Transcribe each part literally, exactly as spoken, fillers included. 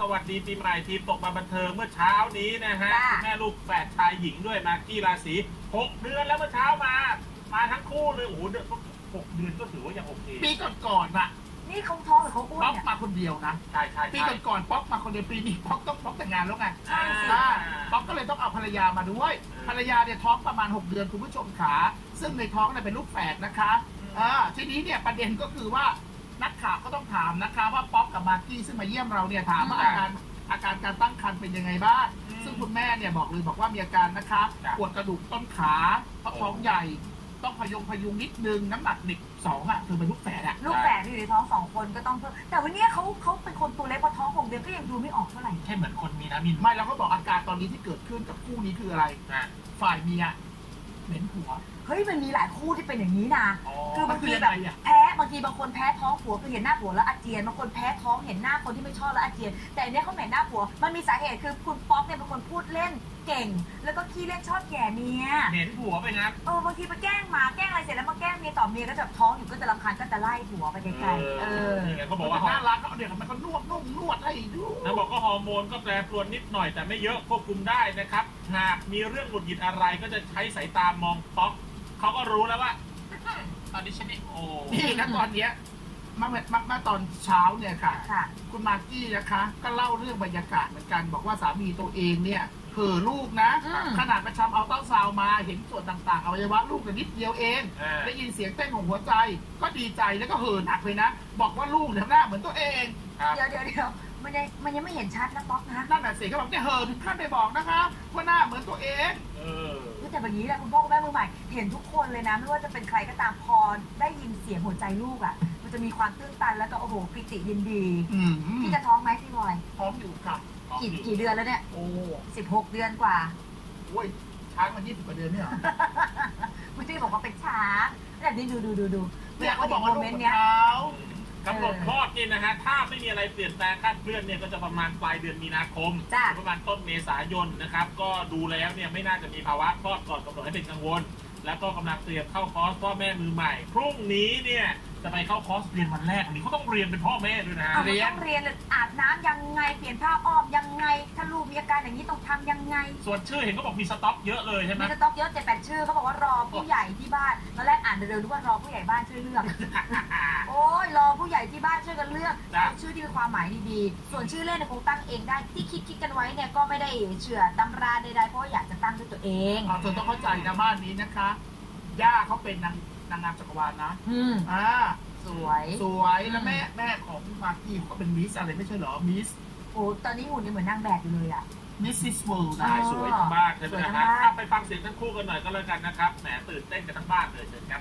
วัสดีปีใหม่ทีมตกมาบันเทิงเมื่อเช้านี้นะฮะแม่ลูกแฝดชายหญิงด้วยมากกี้ราศีหกเดือนแล้วเมื่อเช้ามามาทั้งคู่เลยโอ้โหเดือนหกเดือนก็ถือว่ายังโอเคปีก่อนๆอะนี่เขาท้องหรือเขาอ้วนป๊อกมาคนเดียวนะใช่ใช่ปีก่อนๆป๊อกมาคนเดียวปีนี้ป๊อกต้องป๊อกแต่งงานแล้วไงใช่ป๊อกก็เลยต้องเอาภรรยามาด้วยภรรยาเนี่ยท้องประมาณหกเดือนคุณผู้ชมขาซึ่งในท้องเนี่ยเป็นลูกแฝดนะคะอ่าทีนี้เนี่ยประเด็นก็คือว่านักข่าวก็ต้องถามนะคะว่าป๊อกกับมากกี้ซึ่งมาเยี่ยมเราเนี่ยถามว่าอาการอาการการตั้งครรภ์เป็นยังไงบ้างซึ่งคุณแม่เนี่ยบอกเลยบอกว่ามีอาการนะคะปวดกระดูกต้นขาเพราะท้องใหญ่ต้องพยุงพยุงนิดนึงน้ำหนักเด็กสองอ่ะคือเป็นลูกแฝดอ่ะลูกแฝดที่อยู่ในท้องสองคนก็ต้องเพิ่มแต่วันนี้เขาเขาเป็นคนตัวเล็กพอท้องหกเดือนก็ยังดูไม่ออกเท่าไหร่ใช่เหมือนคนมีนะมินไม่เราก็บอกอาการตอนนี้ที่เกิดขึ้นกับคู่นี้คืออะไรฝ่ายเมียเหม็นผัวเฮ้ยมันมีหลายคู่ที่เป็นอย่างนี้นะคือบางทีแบบแพ้บางทีบางคนแพ้ท้องผัวคือเห็นหน้าผัวแล้วอาเจียนบางคนแพ้ท้องเห็นหน้าคนที่ไม่ชอบแล้วอาเจียนแต่อันนี้เขาเหม็นหน้าผัวมันมีสาเหตุคือคุณป๊อกเนี่ยเป็นคนพูดเล่นเก่งแล้วก็ขี้เล่นชอบแย่เมียเห็นผัวไปนะเออบางทีไปแกล้งมาแกล้งอะไรเสร็จแล้วมาแกล้งเมียต่อเมียก็จะท้องอยู่ก็จะรำคาญก็จะไล่ผัวไปไกลๆเออเขาบอกว่าน่ารักเขาเดี๋ยวมันก็นวดนุ่มนวดให้ดูนะบอกก็ฮอร์โมนก็แปรปรวนนิดหน่อยแต่ไม่เยอะควบคุมได้นะครับหากมีเรื่องหงุดหงิดอะไรก็จะใช้สายตามองป๊อกเขาก็รู้แล้วว่าตอนนี้ฉันนี่โอ้นี่นะตอนเนี้ยเมื่อเมื่อตอนเช้าเนี่ยค่ะคุณมากกี้นะคะก็เล่าเรื่องบรรยากาศเหมือนกันบอกว่าสามีตัวเองเนี่ยเผลอลูกนะขนาดประชำเอาเต้าซาวมาเห็นส่วนต่างๆอวัยวะลูกแต่นิดเดียวเองได้ยินเสียงเต้นของหัวใจก็ดีใจแล้วก็เห่อหนักเลยนะบอกว่าลูกเนี่ยหน้าเหมือนตัวเองเดี๋ยวเดี๋ยวเดี๋ยวมันยังมันยังไม่เห็นชัดนะป๊อกนะนั่นแหละเสียงเขาบอกเนี่ยเห่อถึงขั้นไปบอกนะคะว่าหน้าเหมือนตัวเองเออแต่แบบนี้แหละคุณพ่อคุณแม่มือใหม่เห็นทุกคนเลยนะไม่ว่าจะเป็นใครก็ตามพอได้ยินเสียงหัวใจลูกอ่ะมันจะมีความตื้นตันแล้วก็โอ้โหปิติยินดีพี่จะท้องไหมพี่บอยท้องอยู่ค่ะกี่กี่เดือนแล้วเนี่ยโอ้สิบหกเดือนกว่าโอ้ยช้างมันยี่สิบกว่าเดือนเนี่ยไม่ได้บอกว่าเป็นช้างแต่นี่ดูดูดูดูเนี่ยเขาบอกว่าโมเมนต์เนี้ยกำหนดคลอดนี่นะฮะถ้าไม่มีอะไรเปลี่ยนแปลงคาดเคลื่อนเนี่ยก็จะประมาณปลายเดือนมีนาคมประมาณต้นเมษายนนะครับก็ดูแล้วเนี่ยไม่น่าจะมีภาวะคลอดก่อนกำหนดให้เป็นกังวลแล้วก็กำลังเตรียมเข้าคอร์สพ่อแม่มือใหม่พรุ่งนี้เนี่ยจะไปเข้าคอร์สเรียนวันแรกวันนี้เขาต้องเรียนเป็นพ่อแม่ด้วยนะเรียนต้องเรียนเลยอาบน้ำยังไงเปลี่ยนผ้าอ้อมยังไงถ้าลูกมีอาการอย่างนี้ต้องทำยังไงส่วนชื่อเห็นเขาบอกมีสต็อกเยอะเลยใช่ไหมมีสต็อกเยอะเจ็ดแปดชื่อเขาบอกว่ารอผู้ใหญ่ที่บ้านตอนแรกอ่านเร็วๆดูว่ารอผู้ใหญ่บ้านช่วยเลือกโอ้ยรอผู้ใหญ่ที่บ้านช่วยกันเลือกชื่อที่มีความหมายดีๆส่วนชื่อเล่นเนี่ยคงตั้งเองได้ที่คิดคิดกันไว้เนี่ยก็ไม่ได้เชื่อตำราใดๆเพราะอยากจะตั้งด้วยตัวเองเธอต้องเข้าใจนะบ้านนี้นะคะย่าเขาเป็นนางนางงามจักรวาลนะอืมอ่าสวยสวยแล้วแม่แม่ของมากกี้ก็เป็นมิสอะไรไม่ใช่เหรอมิสโอ้ตอนนี้หุ่นยังเหมือนนางแบบอยู่เลยอ่ะมิสซิสเวิลด์นะสวยมากเลยนะฮะไปฟังเสียงทั้งคู่กันหน่อยก็แล้วกันนะครับแหมตื่นเต้นกันทั้งบ้านเลยเชิญครับ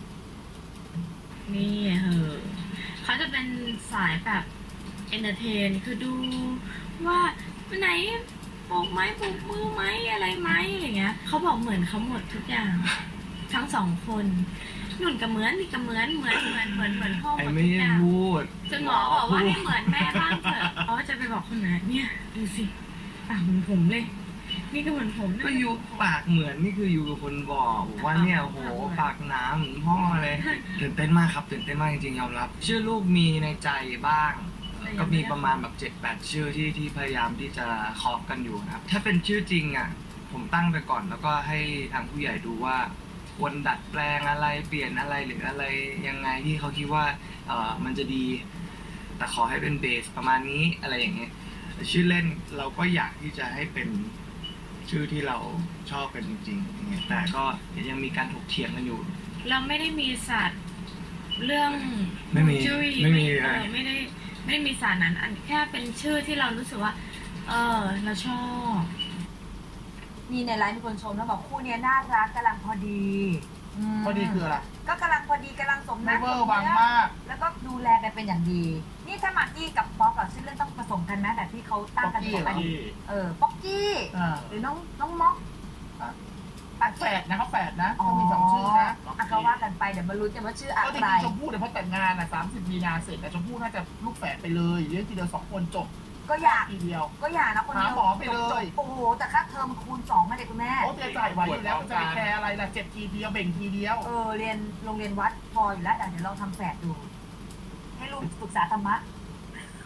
นี่เหอะเขาจะเป็นสายแบบเอนเตอร์เทนคือดูว่าไหนปลูกไม้ปลูกมือไม้อะไรไม้อะไรเงี้ยเขาบอกเหมือนเขาหมดทุกอย่างทั้งสองคนนุ่นกับเหมือนนี่กับเหมือนเหมือนเหมือนเหมือนเหมือนพ่อหมดทุกอย่างจนหมอบอกว่าให้เหมือนแม่บ้างเถอะอ๋อจะไปบอกคนไหนเนี่ยดูสิปากเหมือนผมเลยนี่ก็เหมือนผมก็ยูปากเหมือนนี่คือยูกับคนบอกว่าเนี่ยโหปากน้ำเหมือนพ่อเลยตื่นเต้นมากครับตื่นเต้นมากจริงๆยอมรับชื่อลูกมีในใจบ้างก็มีประมาณแบบเจ็ดแปดชื่อที่ที่พยายามที่จะเคาะกันอยู่นะครับถ้าเป็นชื่อจริงอ่ะผมตั้งไปก่อนแล้วก็ให้ทางผู้ใหญ่ดูว่าควรดัดแปลงอะไรเปลี่ยนอะไรหรืออะไรยังไงที่เขาคิดว่าเออมันจะดีแต่ขอให้เป็นเบสประมาณนี้อะไรอย่างเงี้ยชื่อเล่นเราก็อยากที่จะให้เป็นชื่อที่เราชอบเป็นจริงๆแต่ก็ยังมีการถกเถียงกันอยู่เราไม่ได้มีศาสตร์เรื่องไม่มีไม่มีเออไม่ได้ไม่ได้มีศาสตร์นั้นอันแค่เป็นชื่อที่เรารู้สึกว่าเออเราชอบมีในไลน์มีคนชมแล้วบอกคู่นี้น่ารักกำลังพอดีพอดีคืออะไรก็กำลังพอดีกำลังสมน้ำสมเนื้อแล้วก็ดูแลกันเป็นอย่างดีนี่ถ้ามากกี้กับป๊อกกับชื่อเล่นต้องผสมกันนะแต่ที่เขาตั้งกันเป็นอะไรเออป๊อกกี้หรือน้องน้องม็อกแฝดนะเขาแฝดนะเขามีสองชื่อนะเขาว่ากันไปเดี๋ยวมาลุ้นกันว่าชื่ออะไรก็จริงๆชมพู่เดี๋ยวพอแต่งงานอ่ะสามสิบมีนาเสร็จแต่ชมพู่น่าจะลูกแฝดไปเลยเลี้ยงทีเดียวสองคนจบก็อยากทีเดียวก็อยากนะคนเดียวหาหมอไปเลยโอ้โหแต่ค่าเทอมคูณสองนะเด็กคุณแม่โอ้จะจ่ายไหวอยู่แล้วจะไปแคร์อะไรล่ะเจ็บทีเดียวเบ่งทีเดียวเออเรียนโรงเรียนวัดพออยู่แล้วเดี๋ยวเราทำแฝดดูให้ลูกศึกษาธรรมะ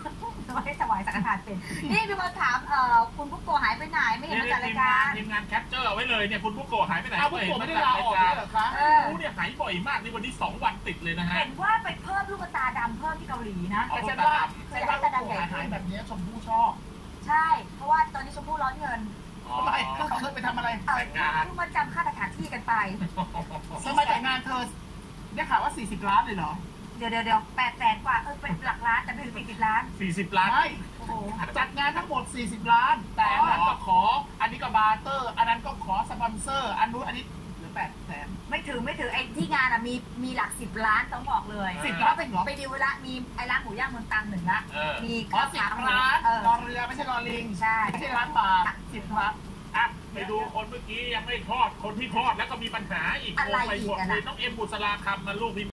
ไม่ได้ถวายสังฆทานเป็นนี่มีคนถามเอ่อคุณปุ๊กโกหายไปไหนไม่เห็นมาจัดรายการทีมงานแคปเจอร์เอาไว้เลยเนี่ยคุณบุโกะหายไปไหนเอาพวกผมไม่ได้ลาออกเลยเหรอคะไม่รู้เนี่ยหายบ่อยมากนี่วันนี้สองวันติดเลยนะฮะเห็นว่าไปเพิ่มลูกตาดำเพิ่มที่เกาหลีนะแต่ฉันว่าฉันว่าพวกผมหายแบบนี้ชมพู่ชอบใช่ เพราะว่าตอนนี้ชมพู่ร้อนเงินทำไมเธอไปทำอะไรเอาเพิ่งมาจำค่าสถานที่กันไปทำไมแต่งงานเธอได้ข่าวว่าสี่สิบล้านเลยเหรอเดี๋ยวเดี๋ยวเดี๋ยวแปดแสนกว่าเออเป็นหลักล้านแต่ไม่ถึงสี่สิบล้านสี่สิบล้านไม่โอ้โหจัดงานทั้งหมดสี่สิบล้าน แต่อันนั้นก็ขอ อันนี้ก็บาร์เตอร์ อันนั้นก็ขอสปอนเซอร์ อันนู้นอันนี้เหลือแปดแสนไม่ถึงไม่ถึงไอ้ที่งานอะมีมีหลักสิบล้านต้องบอกเลยสิบล้านไปเหรอไปดิวละมีไอ้ร้านหมูย่างเมืองตรังหนึ่งละเออมีอ๋อข้าวสิบขาหมูล้านเออรอเรือไม่ใช่รอลิงใช่ไม่ใช่ล้านบาทสิบล้านอ่ะไปดูคนเมื่อกี้ยังไม่คลอดคนที่คลอดแล้วก็มีปัญหาอีกอะไรไปอีหมกดอะเลนะยต้องเอ็มบุษราคำมาลูกพี่